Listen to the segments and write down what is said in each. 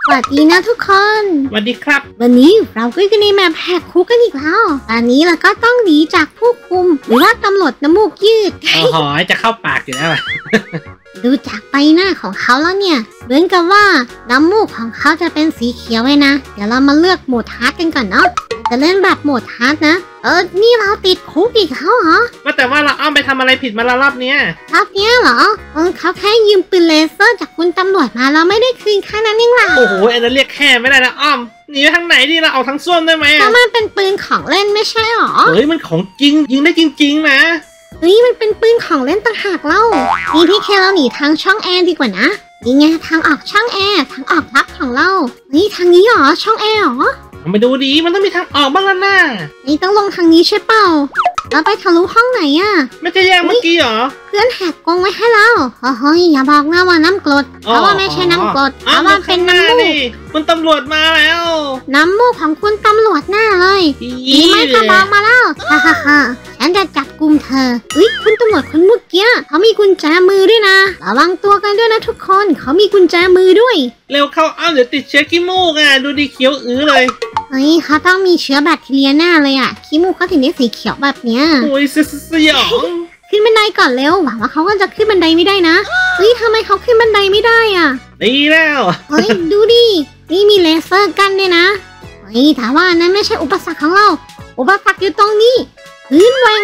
สวัสดีนะทุกคนสวัสดีครับวันนี้เราก็อยู่ในแมปแหกคุกกันอีกแล้วตอนนี้เราก็ต้องหนีจากผู้คุมหรือว่าตำรวจน้ำมูกยืดโอ้โหจะเข้าปากอยู่แล้วดูจากใบหน้าของเขาแล้วเนี่ยเหมือนกับว่าน้ำมูกของเขาจะเป็นสีเขียวเลยนะเดี๋ยวเรามาเลือกโหมดฮาร์ดกันก่อนเนาะจะเล่นแบบโหมดฮาร์ดนะนี่เราติดคุกอีกแล้วเหรอว่าแต่ว่าเราอ้อมไปทำอะไรผิดมาแล้วรอบเนี้ยเหรอเขาแค่ยืมปืนเลเซอร์จากคุณตำรวจมาเราไม่ได้คืนแค่นั้นเองล่ะโอ้โหอันนั้นเรียกแค่ไม่ได้นะอ้อมหนีไปทางไหนดีเราเอาทางส้วมได้ไหมแล้วมันเป็นปืนของเล่นไม่ใช่หรอเฮ้ยมันของจริงยิงได้จริงๆนะเฮ้ยมันเป็นปืนของเล่นต่างหากเล่านี่พี่เคเราหนีทางช่องแอร์ดีกว่านะนี่ไงทางออกช่องแอร์ทางออกลับของเรานี่ทางนี้หรอช่องแอร์หรอไปดูดีมันต้องมีทางออกบ้างแล้วนะนี่ต้องลงทางนี้ใช่เปล่าแล้วไปทะลุห้องไหนอ่ะไม่ใช่แยกเมื่อกี้หรอเพื่อนแหกกรงไว้ให้เราเฮ้ยอย่าบอกนะว่าน้ำกรดเพราะว่าไม่ใช่น้ำกรดเพราะว่าเป็นน้ำมูกคุณตำรวจมาแล้วน้ำมูกของคุณตำรวจแน่เลยดีไหมกระบอกมาแล้วฮ่าฉันจะจับกุมเธอคุณตำรวจคนเมื่อกี้เขามีกุญแจมือด้วยนะระวังตัวกันด้วยนะทุกคนเขามีกุญแจมือด้วยเร็วเข้าอ้าวเดี๋ยวติดเชื้อขี้มูกอ่ะดูดีเขียวเลยเขาต้องมีเชื้อแบคทีเรียแน่เลยอ่ะขี้มูกเขาถึงได้สีเขียวแบบเนี้ยโอ้ยสยองขึ้นบันไดก่อนเร็วหวังว่าเขาก็จะขึ้นบันไดไม่ได้นะทำไมเขาขึ้นบันไดไม่ได้อ่ะดีแล้วดูดินี่มีเลเซอร์กันด้วยนะถามว่านั้นไม่ใช่อุปสรรคของเราอุปสรรคอยู่ตรงนี้พื้นแหว่ง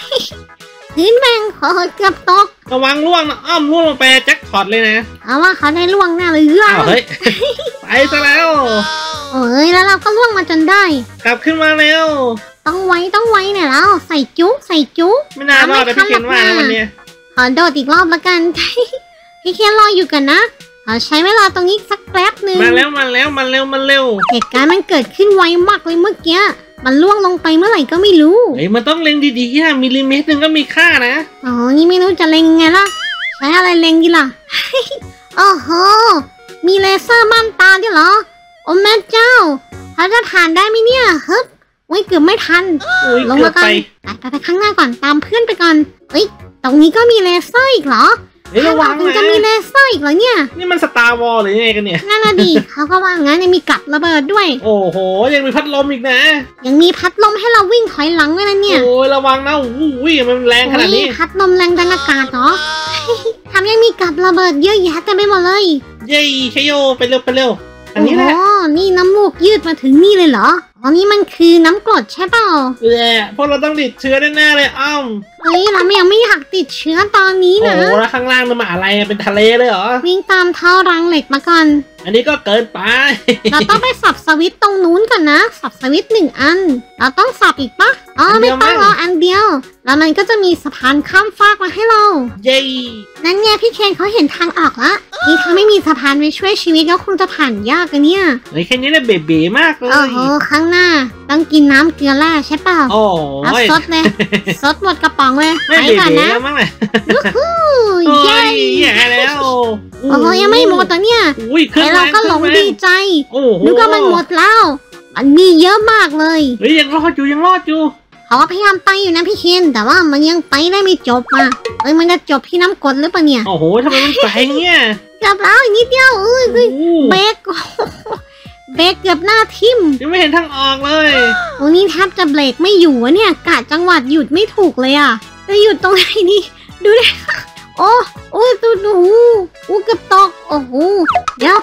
เกือบตกระวังล่วงนะอ้อมล่วงลงไปแจ็คพอตเลยนะเอาว่าเขาได้ล่วงแน่เลยเฮ้ยไปซะแล้วแล้วเราก็ล่วงมาจนได้กลับขึ้นมาแล้วต้องไว้เนี่ยแล้วใส่จุ๊ไม่น่ารอดแต่พี่เคนว่านะวันนี้ขอโดดอีกรอบละกันพี่เคนรออยู่กันนะใช้เวลาตรงนี้สักแป๊บนึงมาแล้วเหตุการณ์มันเกิดขึ้นไวมากเลยเมื่อกี้มันล่วงลงไปเมื่อไหร่ก็ไม่รู้มันต้องเล็งดีๆค่ะมิลลิเมตรนึงก็มีค่านะนี่ไม่รู้จะเล็งไงล่ะใช้อะไรเล็งดีล่ะโอ้โหมีเลเซอร์ม่านตาด้วยเหรอโอ้แม่เจ้าเขาจะผ่านได้ไหมเนี่ยเกือบไม่ทันลงมาก่อนไปข้างหน้าก่อนตามเพื่อนไปก่อนตรงนี้ก็มีเลเซอร์อีกเหรอระวังนะจะมีเลเซอร์อีกเหรอเนี่ยนี่มันสตาร์วอลหรือยังไงกันเนี่ยนั่นน่ะดิเขาก็ว่างั้นยังมีกับระเบิดด้วยโอ้โหยังมีพัดลมอีกนะยังมีพัดลมให้เราวิ่งถอยหลังด้วยนะเนี่ยโอ้ยระวังนะมันแรงขนาดนี้พัดลมแรงดันอากาศเหรอทำยังมีกับระเบิดเยอะแยะเต็มไปหมดเลยเย้ชโยไปเร็วอันนี้แหละนี่น้ำมูกยืดมาถึงนี่เลยเหรอนี่มันคือน้ำกรดใช่เปล่าพวกเราต้องติดเชื้อแน่ๆเลยอ้อมเรายังไม่อยากติดเชื้อตอนนี้นะโอ้แล้วข้างล่างมันมาอะไรเป็นทะเลเลยเหรอวิ่งตามท่อรังเหล็กมาก่อนอันนี้ก็เกินไปเราต้องไปสับสวิตตรงนู้นก่อนนะสับสวิต1 อันเราต้องสับอีกปะไม่ต้องรออันเดียวแล้วมันก็จะมีสะพานข้ามฟากมาให้เราเย้นั่นไงพี่เคนเขาเห็นทางออกละนี่ถ้าไม่มีสะพานไปช่วยชีวิตก็คงจะผ่านยากกันเนี่ยแค่นี้เนี่ยเบ๋มากเลยข้างหน้าต้องกินน้ำเกลือแร่ใช่เปล่าสดเลยสดหมดกระป๋องเลยไปก่อนนะเย้แล้วยังไม่หมดตัวเนี่ยเราก็หลงดีใจนึกว่ามันหมดแล้วมันมีเยอะมากเลยยังรอดอยู่เขาพยายามไปอยู่นะพี่เคนแต่ว่ามันยังไปได้ไม่จบมันจะจบที่น้ำกรดหรือเปล่าเนี่ยโอ้โหทำไมมันไปเนี่ยกลับแล้วอีกนิดเดียวเบรกเกือบหน้าทิ่มยังไม่เห็นทางออกเลยนี่แทบจะเบรกไม่อยู่วะเนี่ยกะจังหวัดหยุดไม่ถูกเลยจะหยุดตรงไหนนี่ดูดิโอ้ยดูเกือบตกโอ้โหเดี๋ยว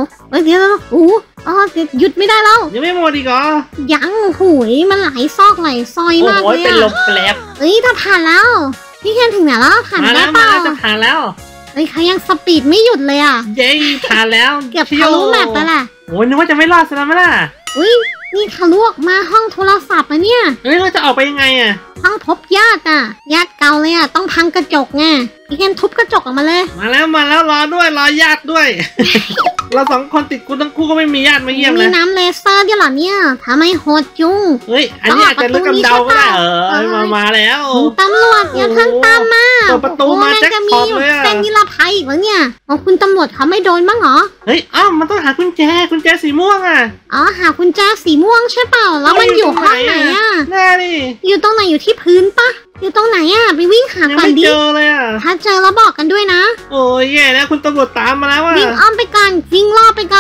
หยุดไม่ได้แล้วยังไม่หมดอีกเหรอยังมันหลายซอกหลายซอยมากเลยเป็นลมแปลบถ้าผ่านแล้วพี่เคนถึงไหนแล้วผ่านได้เปล่าจะผ่านแล้วเขายังสปีดไม่หยุดเลยเย้ผ่านแล้วเกือบทะลุแมปแล้วล่ะนึกว่าจะไม่รอดซะแล้วมั้ยล่ะนี่ทะลุออกมาห้องโทรศัพท์เนี่ยเราจะออกไปยังไงห้องพบญาติญาติเก่าเลยต้องพังกระจกไงพี่เคนทุบกระจกออกมาเลยมาแล้วรอญาติด้วย เรา2 คนติดกูทั้งคู่ก็ไม่มีญาติมาเยี่ยมเลยมีน้ำเลเซอร์ด้วยเหรอเนี่ยทำไมโหดจุงอันนี้อาจจะลึกกำเดาก็ได้มาแล้วตำรวจอย่าทันตามมาเปิดประตูมาแจ็คพอตเลยเป็นนิรภัยอีกแล้วเนี่ยคุณตำรวจเขาไม่โดนบ้างเหรอมันต้องหากุญแจสีม่วงหากุญแจสีม่วงใช่เปล่าแล้วมันอยู่ห้องไหนแน่ดิอยู่ตรงไหนอยู่ที่พื้นปะอยู่ตรงไหนไปวิ่งหาก่อนดิไม่เจอเลยถ้าเจอแล้วบอกกันด้วยนะโอ้ยแย่แล้วคุณตำรวจตามมาแล้ววิ่งอ้อมไปก่อนวิ่งรอบไปก่อน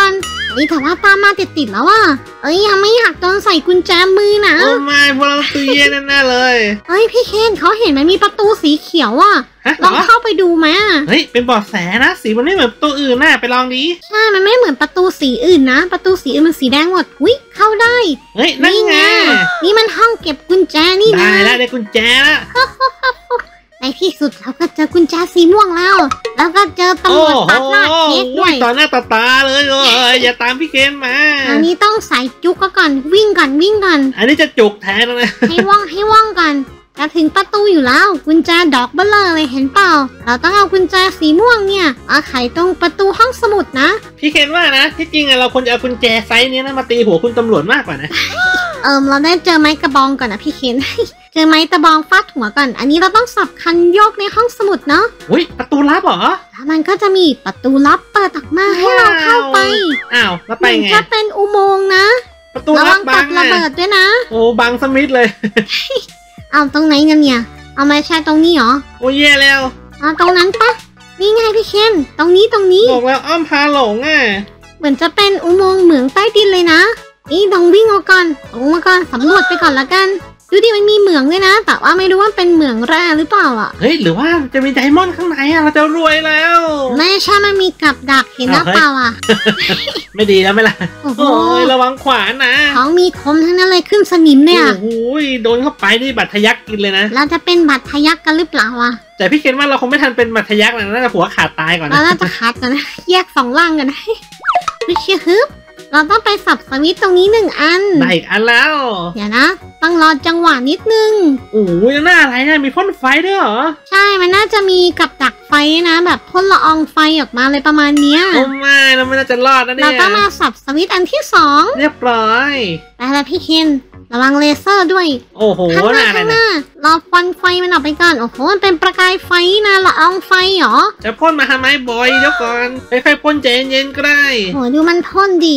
แต่ว่าตามมาติดแล้วอ่ะยังไม่อยากโดนใส่กุญแจมือนะโอ้ไม่พวกเราตู้เย็นแน่ๆเลยพี่เคนเขาเห็นมันมีประตูสีเขียวอ่ะลองเข้าไปดูไหมเฮ้ยเป็นเบาะแสนะสีมันไม่เหมือนประตูอื่นน่ะไปลองดิใช่มันไม่เหมือนประตูสีอื่นนะประตูสีอื่นมันสีแดงหมดอุ้ยเข้าได้เฮ้ยนั่นไงนี่มันห้องเก็บกุญแจนี่นะได้แล้วได้กุญแจแล้วในที่สุดเราก็เจอกุญแจสีม่วงแล้วก็เจอตำรวจตัดหน้าเค้กด้วยต่อหน้าต่อตาเลยอย่าตามพี่เคนมาอันนี้ต้องใส่จุกก่อนวิ่งก่อนอันนี้จะจุกแทนนะให้ว่องก่อนจะถึงประตูอยู่แล้วกุญแจดอกเบลอเลยเห็นเปล่าเราต้องเอากุญแจสีม่วงเนี่ยเอาไขตรงประตูห้องสมุดนะพี่เคนว่านะที่จริงเราควรจะเอากุญแจไซส์นี้นะมาตีหัวคุณตำรวจมากกว่านะเราได้เจอไม้กระบองก่อนนะพี่เคนเจอไม้กระบองฟาดหัวก่อนอันนี้เราต้องสับคันโยกในห้องสมุดเนาะอุ้ยประตูลับเหรอแล้วมันก็จะมีประตูลับเปิดออกมาให้เราเข้าไปแล้วไปไงจะเป็นอุโมงค์นะประตูลับบังระเบิดด้วยนะโอ้บังสมิธเลยเอาตรงไหนกันเนี่ยเอาไม่ใช่ตรงนี้หรอโอ้ยแย่แล้วเอาตรงนั้นปะนี่ไงพี่เคนตรงนี้บอกแล้วอ้อมพาหลงเหมือนจะเป็นอุโมงค์เหมืองใต้ดินเลยนะนี่ต้องวิ่งออกก่อนลงมาก่อนสำรวจไปก่อนละกันดูดิมันมีเหมืองด้วยนะแต่ว่าไม่รู้ว่าเป็นเหมืองแร่หรือเปล่าเฮ้ยหรือว่าจะมีไดมอนด์ข้างในเราจะรวยแล้วไม่ใช่มันมีกับดักเห็นหรือเปล่าไม่ดีแล้วไหมล่ะโอ้ยระวังขวานนะของมีคมทั้งนั้นเลยขึ้นสนิมเนี่ยโอ้ยโดนเข้าไปนี่บัตรทะยักกินเลยนะเราจะเป็นบัตรทะยักกันหรือเปล่าแต่พี่เคนว่าเราคงไม่ทันเป็นบัตรทะยักนะน่าจะหัวขาดตายก่อนนะเราน่าจะขาดกันนะแยก2 ร่างกันนะวิเชียฮึบเราต้องไปสับสวิตตรงนี้1 อันได้อีกอันแล้วเดี๋ยวนะต้องรอจังหวะนิดนึงโอ้ยหน้าอะไรเนี่ยมีพ่นไฟด้วยเหรอใช่มันน่าจะมีกับดักไฟนะแบบพ่นละอองไฟออกมาเลยประมาณเนี้ยโอ้ไม่เราไม่น่าจะรอดนะเนี่ยเราต้องมาสับสวิตอันที่2 เรียบร้อยไปแล้วพี่เคนระวังเลเซอร์ด้วยโอ้โหข้างหน้ารอควันไฟมันออกไปก่อนโอ้โหมันเป็นประกายไฟนะละอองไฟเหรอจะพ่นมาทำไมบอยเดี๋ยวก่อนค่อยๆพ่นใจเย็นๆก็ได้โหดูมันพ่นดิ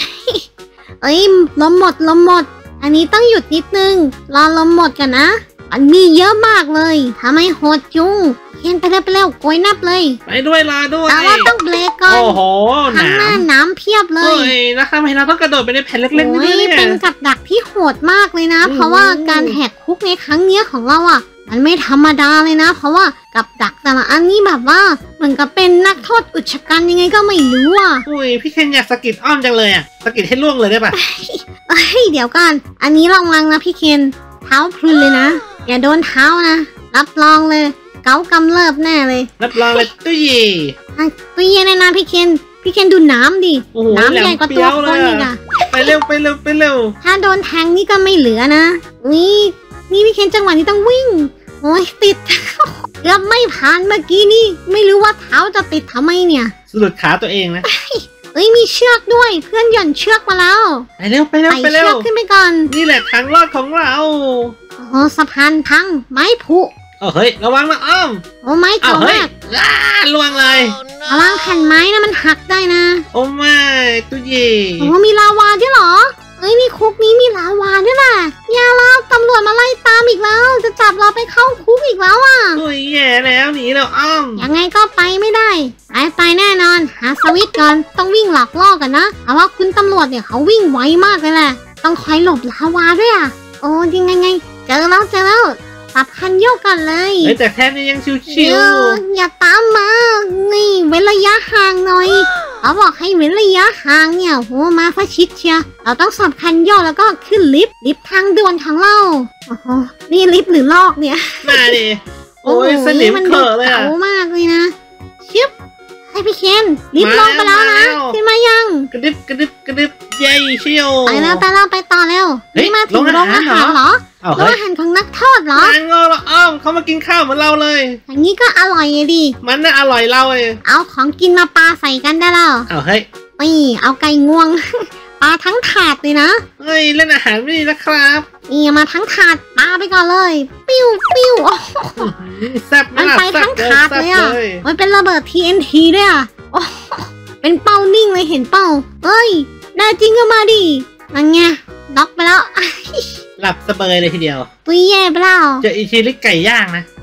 ลมหมดอันนี้ต้องหยุดนิดนึงรอลมหมดกันนะมันมีเยอะมากเลยทำไมโหดจุงเขียนไปเร็วโกยนับเลยไปด้วยลาด้วยแต่ว่าต้องเบรกก่อนโอ้โหข้างหน้าน้ำเพียบเลยแล้วทำไมเราต้องกระโดดไปในแผ่นเล็กๆนี่เนี่ยเป็นกับดักที่โหดมากเลยนะเพราะว่าการแหกคุกในครั้งนี้ของเรามันไม่ธรรมดาเลยนะเพราะว่ากับดักแต่ละอันนี้แบบว่าเหมือนกับเป็นนักโทษอุกชะกันยังไงก็ไม่รู้อุ้ยพี่เคนอยากสะกิดอ้อมจังเลยสะกิดให้ล่วงเลยได้ปะเดี๋ยวก่อนอันนี้ระวังนะพี่เคนเท้าพลุนเลยนะอย่าโดนเท้านะรับรองเลยเกากำเริบแน่เลยรับรองเลยตุ้ยแน่นะพี่เคนดูน้ำดิน้ำใหญ่กว่าตัวคนอีกไปเร็วถ้าโดนแทงนี่ก็ไม่เหลือนะนี่พี่เคนจังหวะนี้ต้องวิ่งโอ้ยติดเกือบไม่ผ่านเมื่อกี้นี่ไม่รู้ว่าเท้าจะติดทำไมเนี่ยสะดุดขาตัวเองนะมีเชือกด้วยเพื่อนหย่อนเชือกมาแล้วไปเร็วเชือกขึ้นไปก่อนนี่แหละทางรอดของเราโอ้สะพานพังไม้ผุเฮ้ยระวังนะอ้อมโอ้ไม้เก่ามากล่วงเลยระวังแผ่นไม้นะมันหักได้นะโอ้ไม่ตุ้ยโอ้มีลาวาด้วยเหรอนี่คุกนี้มีลาวาด้วยนะอย่าละตำรวจมาไล่ตามอีกแล้วจะจับเราไปเข้าคุกอีกแล้วโอ้ยแย่แล้วหนีแล้วอ้อมยังไงก็ไปไม่ได้ไปแน่นอนหาสวิตช์ก่อนต้องวิ่งหลอกล่อกันนะเพราะว่าคุณตำรวจเนี่ยเขาวิ่งไวมากเลยแหละต้องคอยหลบลาวาด้วยโอ้ยังไงเจอแล้วสับคันโยกกันเลยแต่แทนยังชิวๆอย่าตามมานี่เว้นระยะห่างหน่อยเขาบอกให้เว้นระยะห่างเนี่ยโหมาฟาชิดเชียเราต้องสับคันโยกแล้วก็ขึ้นลิฟต์ทางด่วนของเราโอ้โหนี่ลิฟต์หรือลอกเนี่ยมาดิโอ้ยสนิมเขอะเลยเก่ามากเลยนะชิบให้พี่เคนลิฟต์ลงไปแล้วนะขึ้นมายังกระดิบใหญ่เชียวไปแล้วไปต่อแล้วนี่มาถึงโรงอาหารเหรอโรงอาหารของนักโทษเหรองอละอ้อมเขามากินข้าวเหมือนเราเลยอย่างนี้ก็อร่อยดิมันน่าอร่อยเราเอาของกินมาปาใส่กันได้แล้วเฮ้ยเอาไก่งวงปาทั้งถาดเลยนะเล่นอาหารไม่ดีนะครับมาทั้งถาดปาไปก่อนเลยปิ้วแซ่บมันไปทั้งถาดเลยมันเป็นระเบิด TNT ด้วยเป็นเป้านิ่งเลยเห็นเป้าได้จริงก็มาดินั่นไงน็อกไปแล้วหลับสบายเลยทีเดียวตุ้ยแย่ไปแล้วเจออีชีลิกไก่ย่างนะ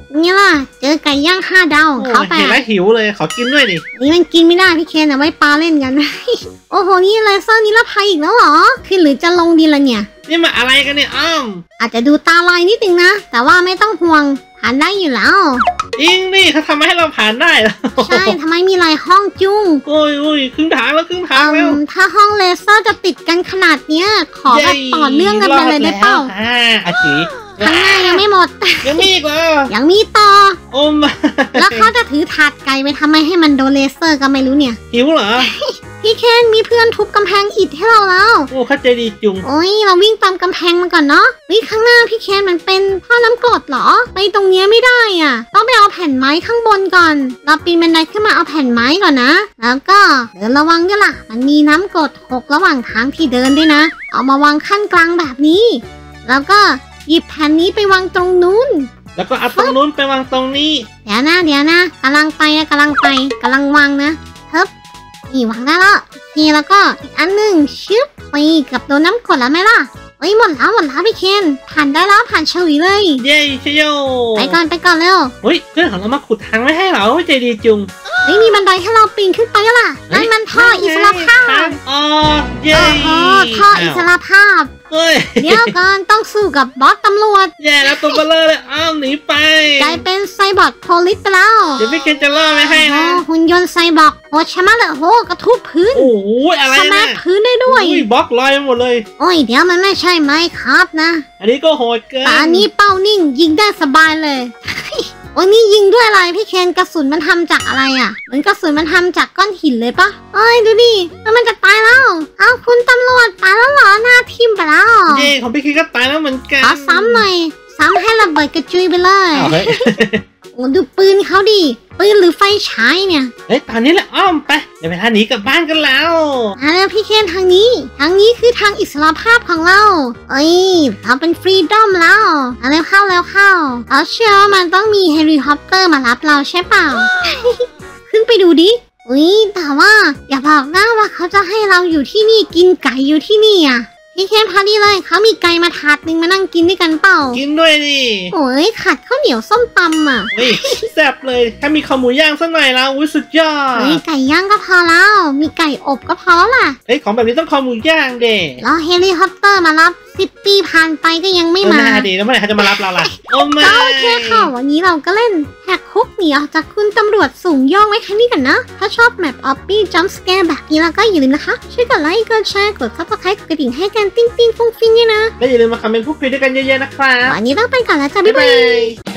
นี่ล่ะเจอไก่ย่าง5 ดาวของเขาไปเห็นแล้วหิวเลยขอกินด้วยดินี่มันกินไม่ได้พี่เคนเอาไว้ปลาเล่นกัน โอ้โหนี่เลเซอร์นิรภัยอีกแล้วเหรอขึ้นหรือจะลงดีละเนี่ยนี่มาอะไรกันเนี่ยอ้อมอาจจะดูตาลายนิดนึงนะแต่ว่าไม่ต้องห่วงผ่านได้อยู่แล้วจริงดิเขาทำให้เราผ่านได้เหรอใช่ทำไมมีหลายห้องจุ้งโอ้ยครึ่งทางแล้วครึ่งทางแล้วถ้าห้องเลเซอร์จะติดกันขนาดเนี้ยขอแบบต่อเนื่องกันไปเลยได้เปล่าอาจีข้างหน้ายังไม่หมดยังมีอีกเหรอยังมีต่อโอ้มาแล้วเขาจะถือถาดไก่ไปทำไมให้มันโดนเลเซอร์ก็ไม่รู้เนี่ยหิวเหรอพี่เคนมีเพื่อนทุบกำแพงอิฐให้เราแล้วโอ้เข้าใจดีจุงโอ้ยเราวิ่งตามกำแพงมันก่อนเนาะวิ่งข้างหน้าพี่เคนมันเป็นท่อน้ำกรดเหรอไปตรงเนี้ยไม่ได้อ่ะต้องไปเอาแผ่นไม้ข้างบนก่อนเราปีนบันไดขึ้นมาเอาแผ่นไม้ก่อนนะแล้วก็เดินระวังด้วยล่ะมันมีน้ำกรดหกระหว่างทางที่เดินด้วยนะเอามาวางขั้นกลางแบบนี้แล้วก็หยิบแผ่นนี้ไปวางตรงนู้นแล้วก็เอาตรงนู้นไปวางตรงนี้เดี๋ยวนะกำลังวางนะเฮ้บนี่วางได้แล้วนี่แล้วก็อีกอันหนึ่งชึบไปกับโดนน้ำกรดแล้วไหมล่ะเอ้ยหมดแล้วพี่เคนผ่านได้แล้วผ่านเฉยเลยเย้ชโยไปก่อนเร็วเฮ้ยเพื่อนของเรามาขุดทางไม่ให้เหรอใจดีจุงเฮ้ยมีบันไดให้เราปีนขึ้นไปแล้วล่ะนั่นมันท่ออิสระภาพอ๋อเย้โอ้โหท่ออิสระภาพเฮ้ยเดี๋ยวก่อนต้องสู้กับบอสตำรวจแย่แล้วตัวเบลอเลยอ้าวหนีไปกลายเป็นไซบอร์กโพลิสไปแล้วเดี๋ยวพี่เคนจะล่อไม่ให้โอ้นะหุ่นยนต์ไซบอร์กโหชะมัดเลยโหกระทุบพื้นโอ้โหอะไรสมานะร์ทพื้นได้ด้วยอุ้ยบล็อกลอยไปหมดเลยโอ้ยเดี๋ยวมันไม่ใช่ไม้ครับนะอันนี้ก็โหดเกินแต่อันนี้เป้านิ่งยิงได้สบายเลย โอ้ยนี่ยิงด้วยอะไรพี่เคนกระสุนมันทำจากอะไรอ่ะเหมือนกระสุนมันทำจากก้อนหินเลยปะเอ้ยดูดิมันจะตายแล้วเอ้าคุณตำรวจตายแล้วเหรอหน้าทิ่มไปแล้วเย่ของพี่เคนก็ตายแล้วเหมือนกันขอซ้ำหน่อยซ้ำให้ระเบิดกระจุยไปเลยอ้าวเฮ้ยโอ้ดูปืนเขาดิปืนหรือไฟฉายเนี่ยเฮ้ยตอนนี้แหละอ้อมไปเดี๋ยวไปทางหนีกลับบ้านกันแล้วมาแล้วพี่เคนทางนี้คือทางอิสระภาพของเราเอ้ยเราเป็นฟรีดอมแล้วมาแล้วเข้าเราเชื่อว่ามันต้องมีเฮลิคอปเตอร์มารับเราใช่เปล่า ขึ้นไปดูดิอุ้ยแต่ว่าอย่าบอกนะว่าเขาจะให้เราอยู่ที่นี่กินไก่อยู่ที่นี่อ่ะพี่เคนพาดีเลยเขามีไก่มาถาดนึงมานั่งกินด้วยกันเปล่ากินด้วยดิโอ้ยขัดข้าวเหนียวส้มตำอ่ะเฮ้ยแซ่บเลยถ้ามีข้าวหมูย่างสักหน่อยแล้วอุ้ยสุดยอดเฮ้ยไก่ย่างก็พอแล้ว มีไก่อบก็พอแล้วล่ะเฮ้ยของแบบนี้ต้องข้าวหมูย่างเด็รอเฮลิคอปเตอร์มารับ10 ปีผ่านไปก็ยังไม่มาน่าดีแล้วเมื่อไหร่เขาจะมารับเราล่ะโอ้ไม่ก็โอเคค่ะวันนี้เราก็เล่นแหกคุกหนีออกจากคุณตำรวจสูงย่องไว้แค่นี้กันนะ ถ้าชอบแมปออปปี้จัมป์สแกร์แบบนี้แล้วก็อย่าลืมนะคะ ช่วยกดไลค์กดแชร์กดซับสไครต์กดกระดิ่งให้กันติ้งติ้งฟุ้งฟิ้งด้วยนะและอย่าลืมมาคอมเมนต์พูดคุยด้วยกันเยอะๆนะครับวันนี้ต้องไปก่อนแล้วจ้ะบ๊ายบายบ๊ายบาย